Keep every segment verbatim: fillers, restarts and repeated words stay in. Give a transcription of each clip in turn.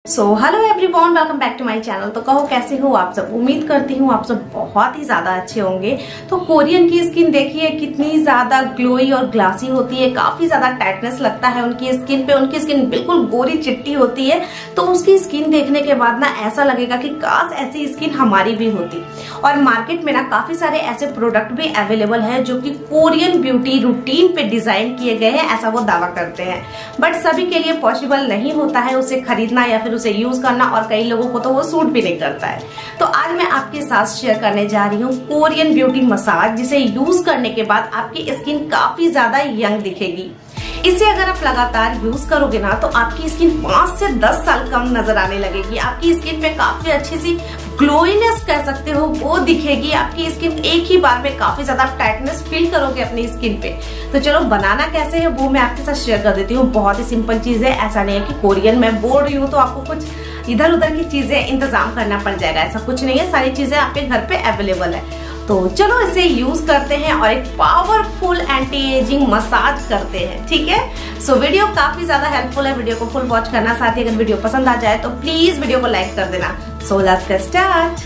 So hello everyone, welcome back to my channel. तो कहो कैसे हो आप सब। उम्मीद करती हूँ आप सब बहुत ही ज्यादा अच्छे होंगे। तो कोरियन की स्किन देखिए कितनी ज्यादा ग्लोई और ग्लासी होती है, काफी ज्यादा टाइटनेस लगता है उनकी स्किन पे। उनकी स्किन बिल्कुल गोरी चिट्टी होती है। तो उसकी स्किन देखने के बाद ना ऐसा लगेगा कि काश ऐसी स्किन हमारी भी होती। और मार्केट में ना काफी सारे ऐसे प्रोडक्ट भी अवेलेबल है जो कि कोरियन ब्यूटी रूटीन पे डिजाइन किए गए हैं, ऐसा वो दावा करते हैं। बट सभी के लिए पॉसिबल नहीं होता है उसे खरीदना या फिर उसे यूज करना, और कई लोगों को तो वो सूट भी नहीं करता है। तो आज मैं आपके साथ शेयर करने जा रही हूँ कोरियन ब्यूटी मसाज, जिसे यूज करने के बाद आपकी स्किन काफी ज्यादा यंग दिखेगी। इसे अगर आप लगातार यूज करोगे ना तो आपकी स्किन पांच से दस साल कम नजर आने लगेगी। आपकी स्किन पे काफी अच्छी सी ग्लोइनेस कह सकते हो वो दिखेगी। आपकी स्किन एक ही बार में काफी ज्यादा टाइटनेस फील करोगे अपनी स्किन पे। तो चलो बनाना कैसे है वो मैं आपके साथ शेयर कर देती हूँ। बहुत ही सिंपल चीज है, ऐसा नहीं है कि कोरियन में बोल रही हूँ तो आपको कुछ इधर उधर की चीजें इंतजाम करना पड़ जाएगा, ऐसा कुछ नहीं है। सारी चीजें आपके घर पे अवेलेबल है। तो चलो इसे यूज करते हैं और एक पावरफुल एंटी एजिंग मसाज करते हैं, ठीक है। सो so, वीडियो काफी ज्यादा हेल्पफुल है, वीडियो को फुल वॉच करना। साथ ही अगर वीडियो पसंद आ जाए तो प्लीज वीडियो को लाइक कर देना। So let's get start.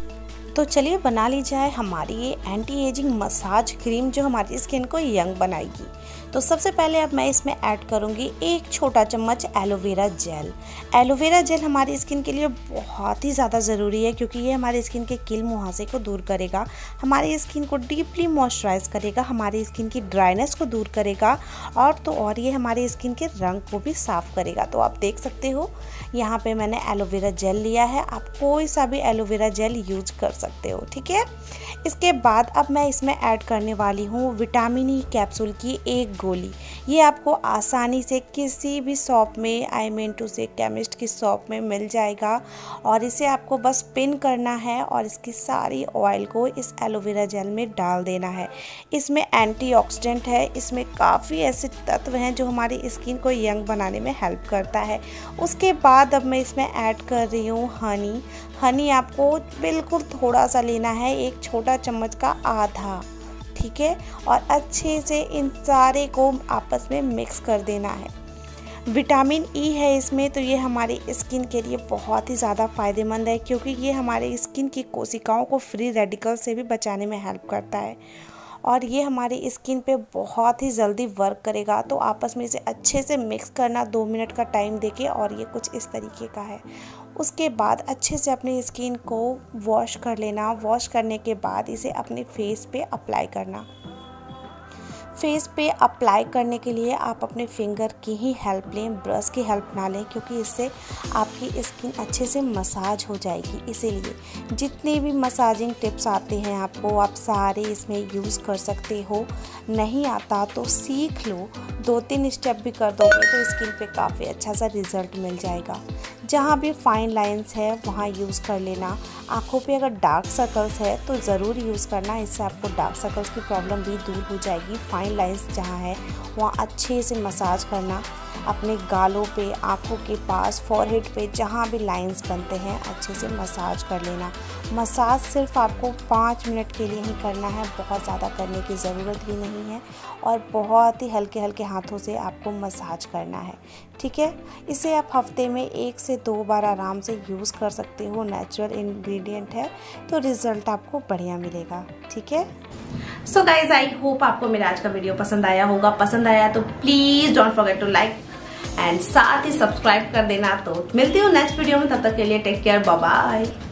तो चलिए बना ली जाए हमारी ये एंटी एजिंग मसाज क्रीम जो हमारी स्किन को यंग बनाएगी। तो सबसे पहले अब मैं इसमें ऐड करूँगी एक छोटा चम्मच एलोवेरा जेल। एलोवेरा जेल हमारी स्किन के लिए बहुत ही ज़्यादा ज़रूरी है, क्योंकि ये हमारी स्किन के कील मुहासे को दूर करेगा, हमारी स्किन को डीपली मॉइस्चराइज करेगा, हमारी स्किन की ड्राइनेस को दूर करेगा, और तो और ये हमारी स्किन के रंग को भी साफ़ करेगा। तो आप देख सकते हो यहाँ पे मैंने एलोवेरा जेल लिया है। आप कोई सा भी एलोवेरा जेल यूज कर सकते हो, ठीक है। इसके बाद अब मैं इसमें ऐड करने वाली हूँ विटामिन ई कैप्सूल की एक गोली। ये आपको आसानी से किसी भी शॉप में, I mean to say chemist की शॉप में मिल जाएगा। और इसे आपको बस पिन करना है और इसकी सारी ऑयल को इस एलोवेरा जेल में डाल देना है। इसमें एंटीऑक्सीडेंट है, इसमें काफ़ी ऐसे तत्व हैं जो हमारी स्किन को यंग बनाने में हेल्प करता है। उसके बाद अब मैं इसमें ऐड कर रही हूँ हनी। हनी आपको बिल्कुल थोड़ा सा लेना है, एक छोटा चम्मच का आधा, ठीक है। और अच्छे से इन सारे को आपस में मिक्स कर देना है। विटामिन ई है इसमें, तो ये हमारी स्किन के लिए बहुत ही ज़्यादा फ़ायदेमंद है, क्योंकि ये हमारे स्किन की कोशिकाओं को फ्री रेडिकल से भी बचाने में हेल्प करता है। और ये हमारी स्किन पे बहुत ही जल्दी वर्क करेगा। तो आपस में इसे अच्छे से मिक्स करना, दो मिनट का टाइम देके, और ये कुछ इस तरीके का है। उसके बाद अच्छे से अपनी स्किन को वॉश कर लेना। वॉश करने के बाद इसे अपने फेस पे अप्लाई करना। फेस पे अप्लाई करने के लिए आप अपने फिंगर की ही हेल्प लें, ब्रश की हेल्प ना लें, क्योंकि इससे आपकी स्किन अच्छे से मसाज हो जाएगी। इसीलिए जितने भी मसाजिंग टिप्स आते हैं आपको, आप सारे इसमें यूज़ कर सकते हो। नहीं आता तो सीख लो, दो तीन स्टेप भी कर दोगे तो स्किन पे काफ़ी अच्छा सा रिज़ल्ट मिल जाएगा। जहाँ भी फाइन लाइंस है वहाँ यूज़ कर लेना। आँखों पे अगर डार्क सर्कल्स है तो ज़रूर यूज़ करना, इससे आपको डार्क सर्कल्स की प्रॉब्लम भी दूर हो जाएगी। फाइन लाइंस जहाँ है वहाँ अच्छे से मसाज करना। अपने गालों पे, आँखों के पास, फॉरहेड पे जहाँ भी लाइंस बनते हैं अच्छे से मसाज कर लेना। मसाज सिर्फ आपको पाँच मिनट के लिए ही करना है, बहुत ज़्यादा करने की ज़रूरत भी नहीं है। और बहुत ही हल्के हल्के हाथों से आपको मसाज करना है, ठीक है। इसे आप हफ्ते में एक से दो बार आराम से यूज़ कर सकते हो। नेचुरल इंग्रेडिएंट है तो रिज़ल्ट आपको बढ़िया मिलेगा, ठीक है। सो गाइज, आई होप आपको मेरा आज का वीडियो पसंद आया होगा। पसंद आया तो please don't forget to like and साथ ही सब्सक्राइब कर देना। तो मिलती हूँ नेक्स्ट वीडियो में, तब तक के लिए टेक केयर, बाय बाय।